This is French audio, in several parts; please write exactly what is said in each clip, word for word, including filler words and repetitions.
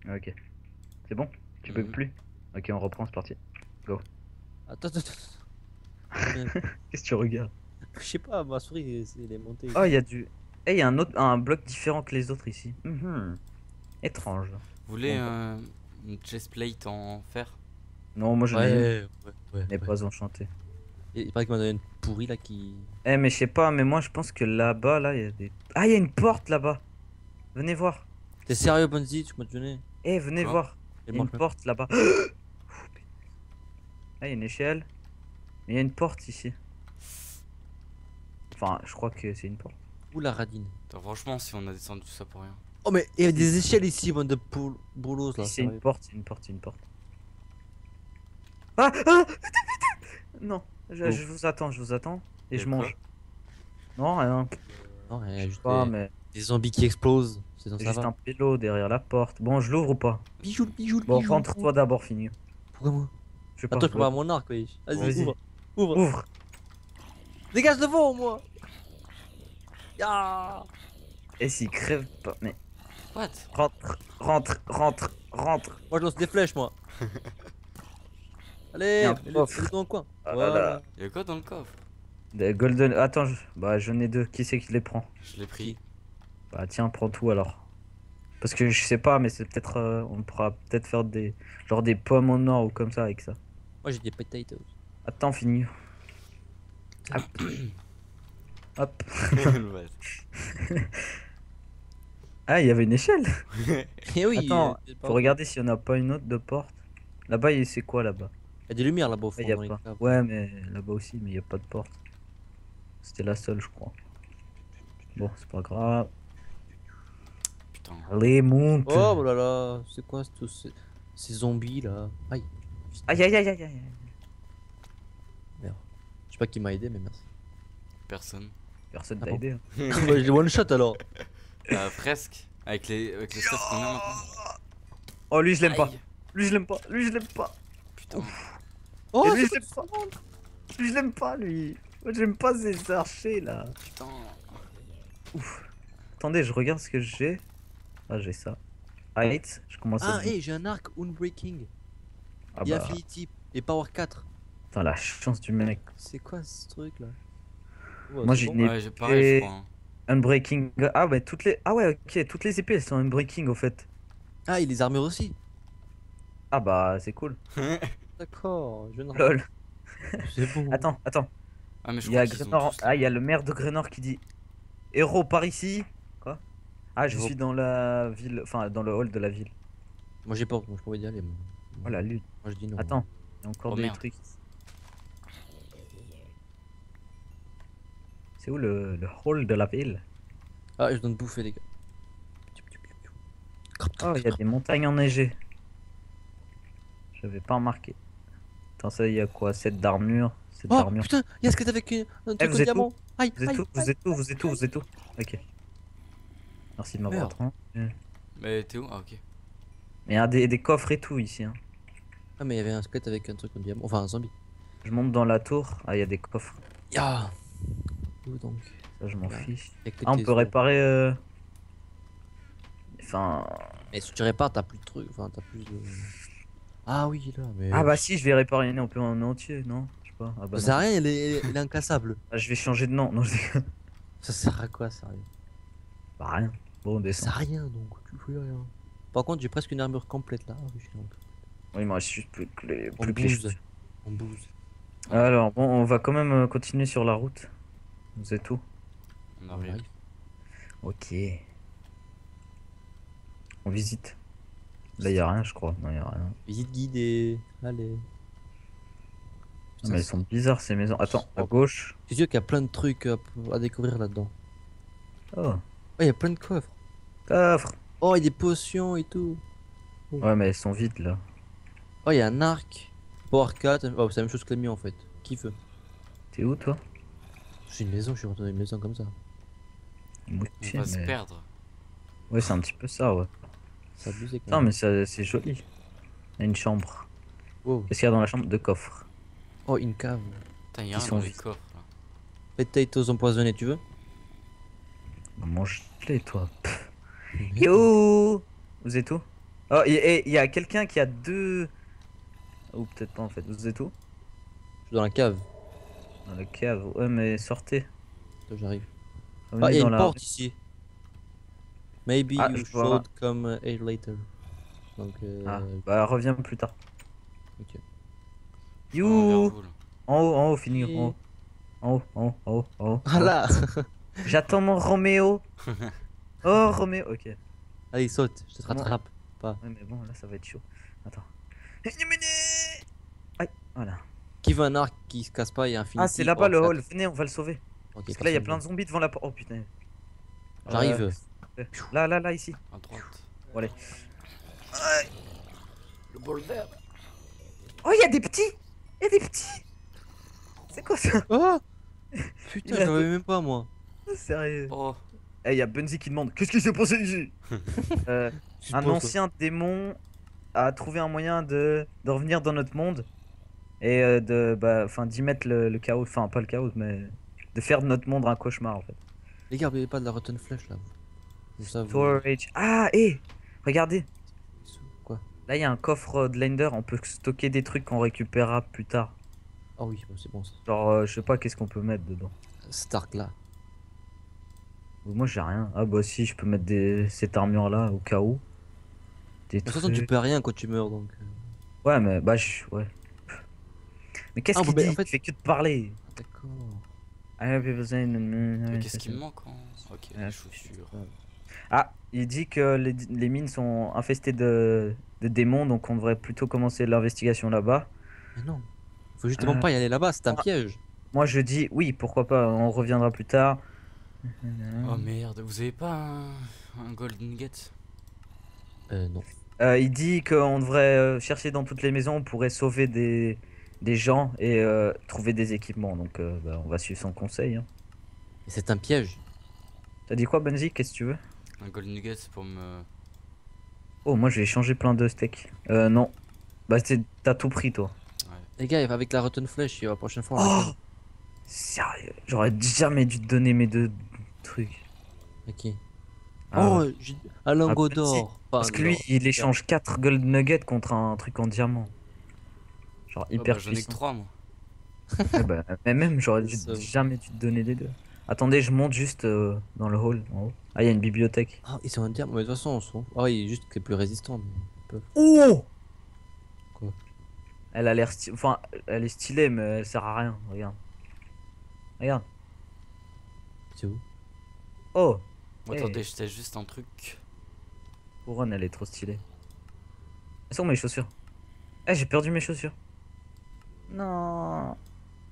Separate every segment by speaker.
Speaker 1: Ok. C'est bon? Tu peux
Speaker 2: Mhm.
Speaker 1: plus? Ok, on reprend, c'est parti. Go.
Speaker 3: Attends, attends, attends. Merde.
Speaker 1: Qu'est-ce que tu regardes?
Speaker 3: Je sais pas, ma souris, c'est- elle est montée. et
Speaker 1: Oh,
Speaker 3: tout.
Speaker 1: il y a du. Eh, il y a un autre, un bloc différent que les autres ici. Mhm. Étrange.
Speaker 2: Vous voulez
Speaker 1: Bon, bah.
Speaker 2: euh, une chestplate en fer?
Speaker 1: Non, moi j'en ai une.
Speaker 3: Ouais, ouais, ouais,
Speaker 1: Elle n'est
Speaker 3: ouais.
Speaker 1: pas enchantée.
Speaker 3: Et il paraît qu'il m'a donné une pourrie là qui.
Speaker 1: Eh, mais je sais pas, mais moi je pense que là-bas, là, il y a des. Ah, il y a une porte là-bas. Venez voir.
Speaker 3: T'es sérieux, Bonzi, tu m'as donné?
Speaker 1: Eh, venez
Speaker 2: Quoi?
Speaker 1: voir.
Speaker 3: Elle
Speaker 1: Il y a une
Speaker 3: marche même.
Speaker 1: porte là-bas. Ah, il y a une échelle. Mais il y a une porte ici. Enfin, je crois que c'est une porte.
Speaker 3: Où la radine?
Speaker 2: Attends, franchement, si on a descendu tout ça pour rien.
Speaker 3: Oh, mais il y a des échelles ici, bande de poul- boulos là,
Speaker 1: Si c'est une
Speaker 3: sérieux.
Speaker 1: porte, c'est une porte, c'est une porte. Ah, ah non, je,
Speaker 3: Oh.
Speaker 1: je vous attends, je vous attends. Et
Speaker 2: Et
Speaker 1: je
Speaker 2: quoi?
Speaker 1: mange. Non, rien.
Speaker 3: Non, il y
Speaker 1: Je
Speaker 3: a
Speaker 1: sais
Speaker 3: juste
Speaker 1: pas,
Speaker 3: des,
Speaker 1: mais
Speaker 3: des zombies qui explosent. C'est donc
Speaker 1: c'est
Speaker 3: ça
Speaker 1: juste
Speaker 3: va.
Speaker 1: un pélo derrière la porte. Bon, je l'ouvre ou pas?
Speaker 3: Bijou, bijou,
Speaker 1: Bon,
Speaker 3: bijou.
Speaker 1: rentre-toi d'abord, fini.
Speaker 3: Pourquoi moi?
Speaker 1: Je sais pas.
Speaker 3: Attends, je prépare
Speaker 1: vas-y.
Speaker 3: mon arc, wesh. Vas-y,
Speaker 1: Vas-y.
Speaker 3: ouvre. Ouvre.
Speaker 1: Ouvre.
Speaker 3: Dégage devant, moi. Ya.
Speaker 1: Et s'il crève pas, mais
Speaker 2: What?
Speaker 1: rentre, rentre, rentre, rentre.
Speaker 3: Moi, je lance des flèches, moi.
Speaker 1: Il y
Speaker 3: Allez,
Speaker 1: a un
Speaker 3: mets-le
Speaker 1: coffre.
Speaker 3: mets-le dans le coin.
Speaker 1: Ah là
Speaker 3: Voilà.
Speaker 1: là.
Speaker 2: Y'a quoi dans le coffre?
Speaker 1: Des golden. Attends, je... bah j'en ai deux. Qui c'est qui les prend?
Speaker 2: Je l'ai pris.
Speaker 1: Bah tiens, prends tout alors. Parce que je sais pas, mais c'est peut-être. euh, on pourra peut-être faire des. Genre des pommes en or ou comme ça avec ça.
Speaker 3: Moi, j'ai des potatoes.
Speaker 1: Attends, fini. Hop. Hop.
Speaker 2: Ouais.
Speaker 1: Ah, il y avait une échelle.
Speaker 3: Eh oui.
Speaker 1: Attends,
Speaker 3: euh,
Speaker 1: faut regarder s'il y en a pas une autre de porte. Là-bas, il- c'est quoi là-bas?
Speaker 3: Il y a des lumières là-bas au
Speaker 1: Ah,
Speaker 3: fond.
Speaker 1: y a
Speaker 3: dans les
Speaker 1: pas.
Speaker 3: caves.
Speaker 1: Ouais, mais là-bas aussi, mais il y a pas de porte. C'était la seule, je crois. Bon, c'est pas grave.
Speaker 2: Putain.
Speaker 1: Allez, monte.
Speaker 3: Oh là là, c'est quoi tous ces, ces zombies là? Aïe.
Speaker 1: Aïe, aïe, aïe, aïe, aïe.
Speaker 3: Merde. Je sais pas qui m'a aidé, mais merci.
Speaker 2: Personne.
Speaker 1: Personne
Speaker 3: Ah
Speaker 1: t'a
Speaker 3: bon
Speaker 1: aidé. hein.
Speaker 3: Bah, je l'ai one shot alors.
Speaker 2: Euh, presque. Avec les, avec les stuff qu'on a maintenant.
Speaker 1: Oh, lui, je l'aime pas.
Speaker 2: Aïe.
Speaker 1: Lui, je l'aime pas. Lui, je l'aime pas.
Speaker 2: Putain.
Speaker 3: Oh,
Speaker 1: Et lui,
Speaker 3: c'est
Speaker 1: je l'aime pas. Lui, je l'aime pas, lui. Moi, j'aime pas ces archers là.
Speaker 2: Putain.
Speaker 1: Attendez, je regarde ce que j'ai. Ah, j'ai ça. Height, je commence à.
Speaker 3: Ah, hé, j'ai un arc Unbreaking.
Speaker 1: Ah
Speaker 3: Il y a
Speaker 1: bah.
Speaker 3: Infinity et Power quatre.
Speaker 1: Putain, la chance du mec.
Speaker 3: C'est quoi ce truc là? Ouais,
Speaker 1: Moi,
Speaker 3: c'est
Speaker 1: j'ai
Speaker 3: bon.
Speaker 1: une
Speaker 2: Ouais, j'ai pareil, je
Speaker 1: épée
Speaker 2: crois. hein.
Speaker 1: Unbreaking. Ah, bah, toutes les. Ah, ouais, ok, toutes les épées elles sont Unbreaking au fait.
Speaker 3: Ah, il les armures aussi.
Speaker 1: Ah, bah, c'est cool.
Speaker 3: D'accord, je ne
Speaker 1: Lol.
Speaker 3: C'est bon.
Speaker 1: Attends, attends.
Speaker 2: Ah, mais je
Speaker 1: Il y a
Speaker 2: crois qu'ils ont
Speaker 1: Grenor.
Speaker 2: tous
Speaker 1: Ah,
Speaker 2: là.
Speaker 1: il y a le maire de Grenor qui dit héros par ici. Quoi? Ah, je
Speaker 3: Héros.
Speaker 1: suis dans la ville. Enfin, dans le hall de la ville.
Speaker 3: Moi j'ai peur, moi je pourrais y aller. Moi,
Speaker 1: Oh la lutte.
Speaker 3: moi je dis non.
Speaker 1: Attends, il y a encore
Speaker 2: Oh,
Speaker 1: des
Speaker 2: merde.
Speaker 1: trucs. C'est où le, le hall de la ville?
Speaker 3: Ah, je donne bouffer les gars.
Speaker 1: Oh, il y a des montagnes enneigées. J'avais pas remarqué. Attends, ça, il y a quoi? sept d'armure. sept
Speaker 3: Oh
Speaker 1: d'armure.
Speaker 3: putain, il y a ce que avec une- un truc
Speaker 1: vous
Speaker 3: au
Speaker 1: êtes
Speaker 3: diamant. Aïe,
Speaker 1: Vous êtes
Speaker 3: aïe,
Speaker 1: où? Vous êtes où? Vous êtes où? Vous êtes où? Ok. Merci de m'avoir
Speaker 3: Merde.
Speaker 1: attendu.
Speaker 2: Mais t'es où? Ah, ok.
Speaker 1: Mais il y a des, des coffres et tout ici. hein.
Speaker 3: Ah, mais il y avait un squelette avec un truc au diamant. Enfin, un zombie.
Speaker 1: Je monte dans la tour. Ah, il y a des coffres.
Speaker 3: Ya. Où donc?
Speaker 1: Ça, je m'en
Speaker 3: Là.
Speaker 1: fiche.
Speaker 3: Y a que
Speaker 1: Ah, on
Speaker 3: tes
Speaker 1: peut
Speaker 3: os.
Speaker 1: réparer. euh, Enfin.
Speaker 3: Mais si tu répares, t'as plus de trucs. Enfin, t'as plus de. Ah oui, là, mais.
Speaker 1: Ah, bah si, je vais réparer une épée en entier, non? Je sais pas. Ah, bah
Speaker 3: Ça sert
Speaker 1: non.
Speaker 3: à rien, il est, il est incassable.
Speaker 1: Ah, je vais changer de nom. Non, je déconne.
Speaker 3: Ça sert à quoi, sérieux?
Speaker 1: Bah, rien. Bon, on
Speaker 3: Ça
Speaker 1: descend.
Speaker 3: sert à rien donc, tu fais rien. Par contre, j'ai presque une armure complète là. Ah oui, je suis donc.
Speaker 1: Oui, il me reste juste plus que les,
Speaker 3: On
Speaker 1: plus que les
Speaker 3: bouse.
Speaker 1: choses.
Speaker 3: On bouse.
Speaker 1: Alors, bon, on va quand même euh, continuer sur la route. Vous êtes où?
Speaker 2: On
Speaker 3: On
Speaker 2: arrive.
Speaker 3: arrive.
Speaker 1: Ok. On visite. Là, il y a rien, je crois. Non, il y a rien.
Speaker 3: Visite guidée. Allez.
Speaker 1: Ah, mais elles sont bizarres ces maisons. Attends, à gauche.
Speaker 3: C'est sûr qu'il y a plein de trucs à, à découvrir là-dedans.
Speaker 1: Oh,
Speaker 3: Ouais, il y a plein de coffres.
Speaker 1: coffre.
Speaker 3: Oh, il y a des potions et tout.
Speaker 1: Ouais, mais elles sont vides là.
Speaker 3: Oh, il y a un arc. Power quatre. Oh, c'est la même chose que le mien en fait. Qui veut?
Speaker 1: T'es où toi?
Speaker 3: J'ai une maison, je suis rentré dans une maison comme ça.
Speaker 1: Moi
Speaker 2: On
Speaker 1: aussi,
Speaker 2: va se
Speaker 1: mais-
Speaker 2: perdre.
Speaker 1: Ouais, c'est un petit peu ça, ouais.
Speaker 3: Ça abusé quand
Speaker 1: Non,
Speaker 3: même.
Speaker 1: mais ça- c'est joli. Il y a une chambre.
Speaker 3: Wow.
Speaker 1: Qu'est-ce qu'il y a dans la chambre? Deux coffres.
Speaker 3: Oh, une cave.
Speaker 2: Putain, y'a
Speaker 1: Ils
Speaker 2: un
Speaker 1: sont
Speaker 2: dans les
Speaker 1: vides.
Speaker 2: coffres là.
Speaker 3: Potatoes empoisonnés, tu veux?
Speaker 1: Bah, mange-les, toi. Pff. Yo! Vous êtes où? Oh, et il y a quelqu'un qui a deux. Ou peut-être pas en fait. Vous êtes où?
Speaker 3: Je suis dans la cave.
Speaker 1: Dans la cave. Ouais, mais sortez.
Speaker 3: Là, j'arrive. Ah,
Speaker 1: Revenez
Speaker 3: il y a
Speaker 1: dans
Speaker 3: une
Speaker 1: la
Speaker 3: porte
Speaker 1: rue.
Speaker 3: ici. Maybe
Speaker 1: Ah,
Speaker 3: you
Speaker 1: je vois.
Speaker 3: should come uh, here later. Donc,
Speaker 1: Ah,
Speaker 3: euh...
Speaker 1: bah reviens plus tard.
Speaker 3: ok.
Speaker 2: Je reviens vers
Speaker 1: You.
Speaker 2: vous là.
Speaker 1: En haut, en haut, fini. En
Speaker 3: Et-
Speaker 1: haut, en haut, en haut, en haut, en haut,
Speaker 3: Ah
Speaker 1: en haut.
Speaker 3: là.
Speaker 1: J'attends mon Roméo. Oh, Roméo. Ok.
Speaker 3: Allez, saute, je te
Speaker 1: Comment-
Speaker 3: rattrape. Pas.
Speaker 1: Ouais, mais bon, là, ça va être chaud. Attends. Aïe, voilà.
Speaker 3: Qui veut un arc qui se casse pas et
Speaker 1: Ah, c'est
Speaker 3: Infinity
Speaker 1: là-bas
Speaker 3: or
Speaker 1: le
Speaker 3: quatre.
Speaker 1: hall. Venez, on va le sauver.
Speaker 3: Ok,
Speaker 1: Parce que là, il y a
Speaker 3: personne
Speaker 1: plein
Speaker 3: veut.
Speaker 1: de zombies devant la porte. Oh putain. Euh,
Speaker 3: J'arrive.
Speaker 1: Là, là, là, ici.
Speaker 2: À droite.
Speaker 1: Bon, allez.
Speaker 2: Le bol vert.
Speaker 1: Oh, il y a des petits. Il y a des petits. C'est quoi ça?
Speaker 3: Oh putain,
Speaker 1: Il
Speaker 3: je
Speaker 1: a-
Speaker 3: l'avais même pas moi.
Speaker 1: Sérieux.
Speaker 2: Oh.
Speaker 1: Eh, il y a Bunzi qui demande qu'est-ce qui s'est passé ici? Euh,
Speaker 3: Je
Speaker 1: Un
Speaker 3: pense,
Speaker 1: ancien démon a trouvé un moyen de, de revenir dans notre monde et euh, de bah, enfin d'y mettre le, le chaos, enfin pas le chaos, mais de faire de notre monde un cauchemar en fait.
Speaker 3: Les gars, n'oubliez pas de la rotten flesh là. Comme ça, vous.
Speaker 1: Storage. Ah, hé, regardez,
Speaker 3: Quoi?
Speaker 1: là il y a un coffre de Lender, on peut stocker des trucs qu'on récupérera plus tard.
Speaker 3: Ah oui, bah, c'est bon ça.
Speaker 1: Genre, euh, je sais pas qu'est-ce qu'on peut mettre dedans.
Speaker 3: Stark là.
Speaker 1: Moi j'ai rien. Ah bah si, je peux mettre des... cette armure là au cas où. Des
Speaker 3: De toute façon, tu
Speaker 1: trucs.
Speaker 3: perds rien quand tu meurs donc. euh.
Speaker 1: Ouais, mais bah je... ouais. Mais qu'est-ce
Speaker 3: Ah,
Speaker 1: qu'il
Speaker 3: bah,
Speaker 1: dit?
Speaker 3: en fait-
Speaker 1: Il fait que de parler.
Speaker 3: Ah, d'accord.
Speaker 1: I have people saying-
Speaker 2: Mais
Speaker 1: Ouais,
Speaker 2: qu'est-ce
Speaker 1: ça,
Speaker 2: qui me
Speaker 1: c'est-
Speaker 2: manque en... Ok,
Speaker 1: Ah,
Speaker 2: les chaussures.
Speaker 1: Ah, il dit que les, les mines sont infestées de, de démons, donc on devrait plutôt commencer l'investigation là-bas.
Speaker 3: Mais non. Faut justement
Speaker 1: Euh,
Speaker 3: pas y aller là-bas, c'est un
Speaker 1: moi-
Speaker 3: piège.
Speaker 1: Moi je dis oui, pourquoi pas, on reviendra plus tard.
Speaker 2: Oh merde, vous avez pas un, un golden nugget?
Speaker 3: Euh, non.
Speaker 1: Euh, il dit qu'on devrait euh, chercher dans toutes les maisons, on pourrait sauver des, des gens et euh, trouver des équipements, donc euh, bah, on va suivre son conseil. Hein.
Speaker 3: Et c'est un piège.
Speaker 1: T'as dit quoi, Benzi? Qu'est-ce que tu veux?
Speaker 2: Un golden nugget c'est pour me...
Speaker 1: Oh, moi je vais changer plein de steaks. Euh, non. Bah, c'est- t'as tout pris, toi.
Speaker 3: Les gars, avec la rotten flesh, la prochaine fois on
Speaker 1: Oh
Speaker 3: réclame.
Speaker 1: Sérieux, j'aurais jamais dû te donner mes deux trucs.
Speaker 3: Ok.
Speaker 1: Ah
Speaker 3: Oh,
Speaker 1: ouais.
Speaker 3: j'ai un lingot
Speaker 1: Ah, petit.
Speaker 3: d'or.
Speaker 1: Parce que lui, il échange quatre gold nuggets contre un truc en diamant. Genre
Speaker 2: Oh,
Speaker 1: hyper
Speaker 2: bah, j'en ai que
Speaker 1: puissant.
Speaker 2: trois moi.
Speaker 1: Ouais, bah, mais même, j'aurais dû
Speaker 3: Ça.
Speaker 1: jamais dû te donner les deux. Attendez, je monte juste euh, dans le hall en haut. Ah, il y a une bibliothèque.
Speaker 3: Ah, ils sont un diamant. Mais de toute façon, on s'en. Ah, il est juste qu'il est plus résistant. Mais... ils peuvent.
Speaker 1: Oh
Speaker 3: Quoi?
Speaker 1: Elle a l'air stylée. Enfin, elle est stylée, mais elle sert à rien. Regarde. Regarde.
Speaker 3: C'est où?
Speaker 1: Oh
Speaker 2: Moi,
Speaker 1: Hey.
Speaker 2: attendez, j'étais juste un truc.
Speaker 1: Couronne, elle est trop stylée. Elles sont mes chaussures. Eh, j'ai perdu mes chaussures. Non.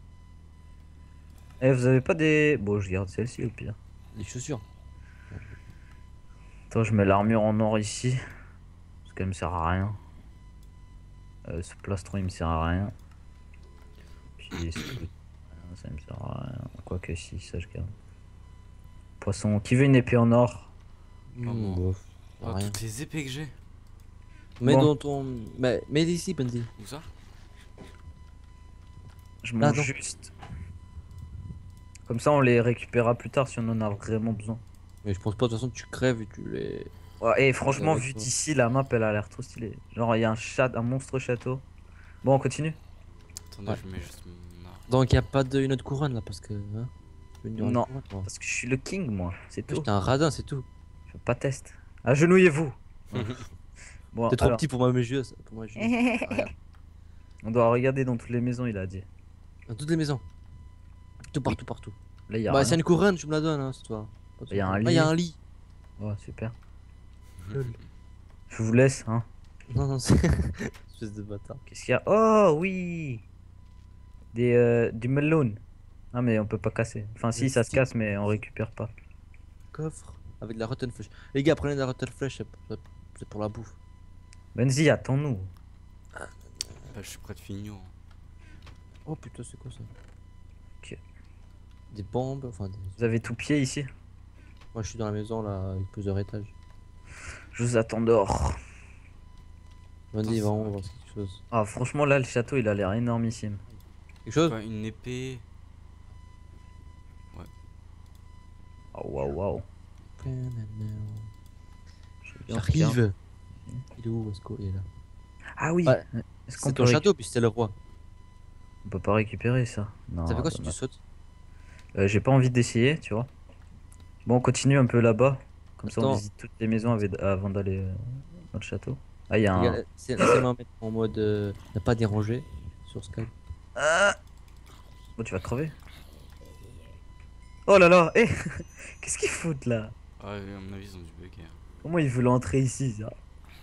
Speaker 1: Eh, vous avez pas des... Bon, je garde celle-ci au pire.
Speaker 3: Les chaussures.
Speaker 1: Attends, je mets l'armure en or ici. Parce qu'elle me sert à rien. Euh, ce plastron, il me sert à rien. Puis, ce truc, ça me sert à rien. Quoique, si, ça, je garde. Poisson, qui veut une épée en or?
Speaker 3: Hmm,
Speaker 2: bon.
Speaker 3: bof.
Speaker 2: Oh,
Speaker 3: Rien.
Speaker 2: toutes les épées que j'ai.
Speaker 3: Mets
Speaker 1: Bon.
Speaker 3: dans ton. Mais mets ici, Bendy.
Speaker 2: Où ça?
Speaker 1: Je
Speaker 3: Là,
Speaker 1: mange
Speaker 3: non.
Speaker 1: juste. Comme ça, on les récupérera plus tard si on en a vraiment besoin.
Speaker 3: Mais je pense pas, de toute façon, tu crèves et tu les.
Speaker 1: Ouais, et franchement,
Speaker 3: avec
Speaker 1: vu
Speaker 3: toi.
Speaker 1: d'ici, la map, elle a l'air trop stylée. Genre, il y a un chat, un monstre château. Bon, on continue?
Speaker 2: Attendez,
Speaker 3: Ouais.
Speaker 2: je mets juste mon arme.
Speaker 3: Donc, y a pas de une autre couronne là, parce que. Hein, je vais venir
Speaker 1: Non.
Speaker 3: une couronne, moi.
Speaker 1: Parce que je suis le king, moi. C'est tout.
Speaker 3: J'étais un radin, c'est tout.
Speaker 1: Je fais pas test. Agenouillez-vous. Bon,
Speaker 3: T'es trop
Speaker 1: alors,
Speaker 3: petit pour moi, mes jeux. ça- Pour moi, je... Rien.
Speaker 1: on doit regarder dans toutes les maisons, il a dit.
Speaker 3: Dans toutes les maisons. Tout partout, partout.
Speaker 1: Là, il y a
Speaker 3: Bah,
Speaker 1: rien.
Speaker 3: c'est une couronne, tu me la donnes, hein, c'est toi. Pas
Speaker 1: Y a un
Speaker 3: Ah, y a
Speaker 1: lit.
Speaker 3: un lit.
Speaker 1: Ouais, super.
Speaker 3: Lol.
Speaker 1: Je vous laisse, hein.
Speaker 3: Non, non, c'est. Espèce de bâtard.
Speaker 1: Qu'est-ce qu'il y a? Oh, oui. Des, euh, du melon. Ah, mais on peut pas casser. Enfin, si,
Speaker 3: Des
Speaker 1: ça se
Speaker 3: sticks.
Speaker 1: casse, mais on récupère pas.
Speaker 3: Coffre avec de la rotten flesh. Les gars, prenez de la rotten flesh, c'est pour- c'est pour la bouffe.
Speaker 1: Benzi, attends-nous.
Speaker 2: Bah, je suis près de finir.
Speaker 3: Oh putain, c'est quoi ça?
Speaker 1: Ok.
Speaker 3: Des bombes, enfin. Des...
Speaker 1: Vous avez tout pied ici?
Speaker 3: Moi, je suis dans la maison là, avec plusieurs étages.
Speaker 1: Je vous attends dehors.
Speaker 3: Vas-y,
Speaker 2: Attends,
Speaker 3: va, on
Speaker 2: ça-
Speaker 3: va voir quelque chose.
Speaker 1: Ah, franchement, là, le château, il a l'air énormissime.
Speaker 3: Quelque chose?
Speaker 2: Quoi, une épée.
Speaker 1: Oh, waouh, waouh. Je vais bien
Speaker 3: J'arrive. Il est où, Esco? Il est là.
Speaker 1: Ah oui.
Speaker 3: Ouais,
Speaker 1: Est-ce qu'on
Speaker 3: c'est
Speaker 1: peut,
Speaker 3: ton
Speaker 1: réc-
Speaker 3: château, puis c'était le roi.
Speaker 1: on peut pas récupérer ça?
Speaker 3: Ça fait
Speaker 1: Non,
Speaker 3: quoi si tu
Speaker 1: dommage.
Speaker 3: sautes?
Speaker 1: Euh, j'ai pas envie d'essayer, tu vois. Bon, on continue un peu là-bas. Comme ça, on
Speaker 3: Attends,
Speaker 1: visite toutes les maisons avec- avant d'aller euh, dans le château. Ah, il y a
Speaker 3: les
Speaker 1: un.
Speaker 3: gars, c'est- laissez-moi mettre en mode euh, ne pas déranger sur Skype.
Speaker 1: Ah bon, tu vas crever. Oh là là, eh qu'est-ce qu'ils foutent là?
Speaker 2: Ah, à mon avis, ils ont dû bugger.
Speaker 1: Comment ils veulent entrer ici, ça?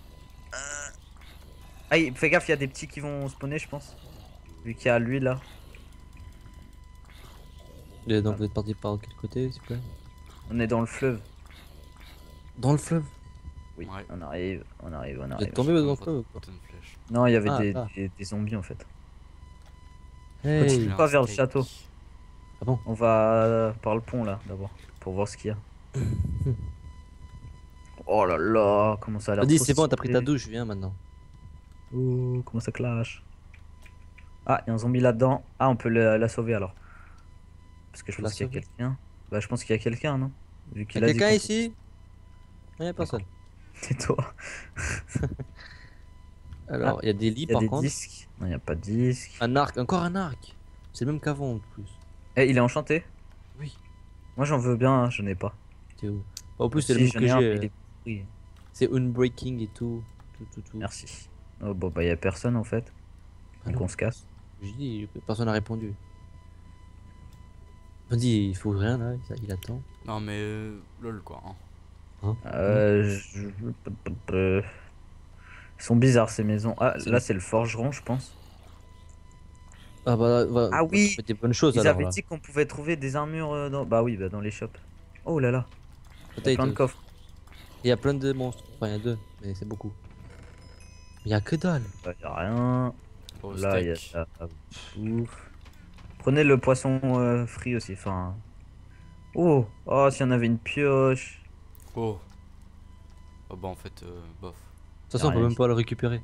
Speaker 1: Ah, il- fais gaffe, il y a des petits qui vont spawner, je pense. Vu qu'il y a lui là.
Speaker 3: Et donc vous êtes parti par quel côté, s'il vous plaît?
Speaker 1: On est dans le fleuve.
Speaker 3: Dans le fleuve.
Speaker 1: Oui,
Speaker 2: Ouais.
Speaker 1: on arrive, on arrive, on
Speaker 3: Vous
Speaker 1: arrive.
Speaker 3: êtes tombé dans le
Speaker 2: Pas-
Speaker 3: fleuve ou quoi?
Speaker 2: pas de flèche.
Speaker 1: Non, il y avait
Speaker 3: Ah,
Speaker 1: des,
Speaker 3: ah.
Speaker 1: des, des zombies en fait.
Speaker 3: Hey.
Speaker 1: Continue pas vers le château.
Speaker 3: Ah bon?
Speaker 1: On va euh, par le pont là d'abord pour voir ce qu'il y a. Oh là là, comment ça a l'air.
Speaker 3: Vas-y,
Speaker 1: trop
Speaker 3: c'est bon, t'as pris ta
Speaker 1: stylé.
Speaker 3: douche, viens maintenant.
Speaker 1: Oh, comment ça clash. Ah, il y a un zombie là-dedans. Ah, on peut la, la sauver alors. Parce que je
Speaker 3: Faut
Speaker 1: pense
Speaker 3: la
Speaker 1: qu'il y a
Speaker 3: sauver.
Speaker 1: quelqu'un. Bah, je pense qu'il y a quelqu'un, non? Vu
Speaker 3: Y'a
Speaker 1: qu'il a dit.
Speaker 3: quelqu'un
Speaker 1: qu'on-
Speaker 3: ici? Non, y'a personne.
Speaker 1: C'est toi.
Speaker 3: Alors, il y a des lits
Speaker 1: Il y a
Speaker 3: par
Speaker 1: des
Speaker 3: contre.
Speaker 1: disques. Non, il n'y a pas de disques.
Speaker 3: Un arc, encore un arc. C'est le même qu'avant en plus.
Speaker 1: Eh, il est enchanté?
Speaker 3: Oui.
Speaker 1: Moi, j'en veux bien, hein, je n'ai pas.
Speaker 3: T'es où? Bah, en plus, c'est
Speaker 1: Si,
Speaker 3: le même
Speaker 1: j'en
Speaker 3: que
Speaker 1: ai un,
Speaker 3: j'ai.
Speaker 1: mais il
Speaker 3: euh,
Speaker 1: est pourri.
Speaker 3: C'est unbreaking et tout. Tout, tout, tout.
Speaker 1: Merci. Oh, bon, bah, il n'y a personne en fait.
Speaker 3: Ah
Speaker 1: Donc,
Speaker 3: non.
Speaker 1: on se casse.
Speaker 3: J'ai dit, personne n'a répondu. On dit, il faut rien là, il- il attend.
Speaker 2: Non, mais euh, lol quoi. Hein.
Speaker 3: Hein?
Speaker 1: Euh. je- Ils sont bizarres ces maisons. Ah,
Speaker 3: C'est
Speaker 1: là,
Speaker 3: le-
Speaker 1: c'est le forgeron, je pense.
Speaker 3: Ah bah, va,
Speaker 1: Ah
Speaker 3: va
Speaker 1: oui,
Speaker 3: trouver des bonnes choses
Speaker 1: Ils
Speaker 3: alors
Speaker 1: avaient
Speaker 3: là.
Speaker 1: dit qu'on pouvait trouver des armures euh, dans. Bah oui, bah dans les shops. Oh là là, il y a plein de
Speaker 3: Peut-être.
Speaker 1: coffres.
Speaker 3: Il y a plein de monstres. Enfin, il y a deux, mais c'est beaucoup. Il y a que dalle.
Speaker 1: Bah, y a rien.
Speaker 2: Oh,
Speaker 1: Là, il y a
Speaker 2: steak.
Speaker 1: ça. Ouf. Prenez le poisson euh, frit aussi. Enfin. Oh, oh, s'il y en avait une pioche.
Speaker 2: Oh. Oh, bah en fait, euh, bof.
Speaker 3: De toute façon, on peut
Speaker 1: rien
Speaker 3: même
Speaker 1: ici.
Speaker 3: pas le récupérer.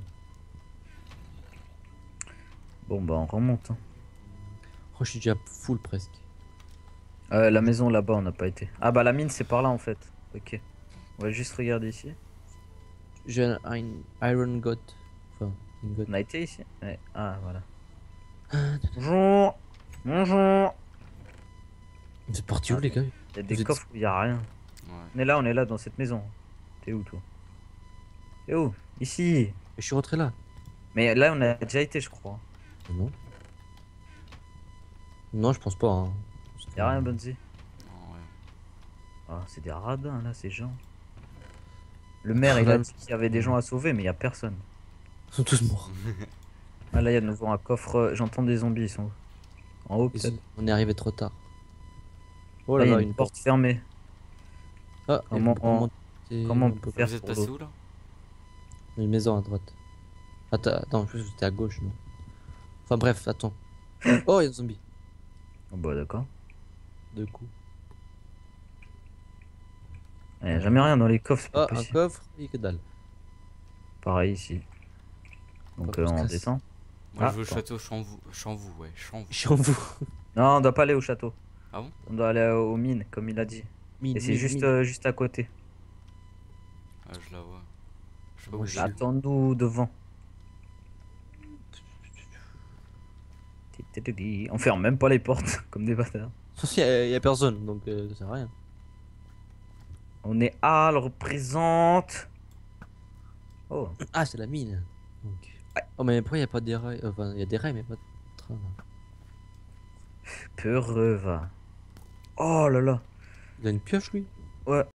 Speaker 1: Bon, bah on remonte. hein.
Speaker 3: Oh, je suis déjà full presque.
Speaker 1: Euh, la maison là-bas, on n'a pas été. Ah bah la mine, c'est par là en fait. Ok. On va juste regarder ici.
Speaker 3: J'ai un, un Iron God. Enfin, une God.
Speaker 1: On a été ici. Ouais. Ah voilà. Bonjour. Bonjour.
Speaker 3: C'est parti où les gars?
Speaker 1: Il y a des
Speaker 3: Vous êtes-
Speaker 1: coffres où il y a rien.
Speaker 2: Ouais.
Speaker 1: On est là, on est là dans cette maison. T'es où toi? T'es où? Ici.
Speaker 3: Je suis rentré là.
Speaker 1: Mais là, on a déjà été, je crois.
Speaker 3: Non. Non, je pense pas. Hein.
Speaker 1: Y'a rien, Bonzi.
Speaker 2: Non, ouais.
Speaker 1: Ah, c'est des radins là, ces gens. Le maire, il a dit qu'il y avait des gens à sauver, mais il y a personne.
Speaker 3: Ils sont tous morts.
Speaker 1: Ah, là, il y a de nouveau un coffre. euh, J'entends des zombies, ils sont où? En haut,
Speaker 3: Ils
Speaker 1: peut-être.
Speaker 3: sont- On est arrivé trop tard. Oh
Speaker 1: Là,
Speaker 3: là
Speaker 1: il y a
Speaker 3: là,
Speaker 1: une
Speaker 3: une
Speaker 1: porte fermée.
Speaker 3: Ah,
Speaker 1: Comment
Speaker 3: et
Speaker 1: on-
Speaker 3: monter-
Speaker 1: comment on
Speaker 3: peut
Speaker 1: peut
Speaker 3: pas.
Speaker 1: faire
Speaker 2: Vous êtes
Speaker 1: pour
Speaker 2: passé
Speaker 1: l'eau
Speaker 2: où là?
Speaker 3: Une maison à droite. Attends, attends, en plus j'étais à gauche, non? Enfin bref, attends. Oh, il y a un zombie.
Speaker 1: Oh, bah, d'accord.
Speaker 3: Deux coups.
Speaker 1: Il y a jamais rien dans les coffres, c'est pas
Speaker 3: Ah, un
Speaker 1: possible.
Speaker 3: coffre et que dalle.
Speaker 1: Pareil ici. Donc,
Speaker 3: Hop,
Speaker 1: euh,
Speaker 3: on se
Speaker 1: on
Speaker 3: casse.
Speaker 1: descend.
Speaker 2: Moi,
Speaker 1: Ah,
Speaker 2: je veux au
Speaker 1: attends.
Speaker 2: château Chanvou. Chanvou, ouais, Chanvou.
Speaker 3: Je suis en vous.
Speaker 1: Non, on doit pas aller au château.
Speaker 2: Ah bon?
Speaker 1: On doit aller aux mines, comme il a dit.
Speaker 3: Mine,
Speaker 1: Et c'est
Speaker 3: mine,
Speaker 1: juste,
Speaker 3: mine.
Speaker 1: euh, juste à côté.
Speaker 2: Ah, je la vois. Je sais pas
Speaker 3: Moi,
Speaker 2: où
Speaker 3: je
Speaker 2: c'est.
Speaker 3: suis-
Speaker 1: Attends-nous devant. On ferme même pas les portes, comme des bâtards.
Speaker 3: Il y, a- y a personne, donc euh, ça sert à rien.
Speaker 1: On est A, elle représente. Oh,
Speaker 3: Ah, c'est la mine. Donc. Oh, mais pourquoi il n'y a pas des rails? Enfin, il y a des rails, mais pas de train. Là.
Speaker 1: peureux va. Oh là là.
Speaker 3: Il a une pioche, lui?
Speaker 1: Ouais.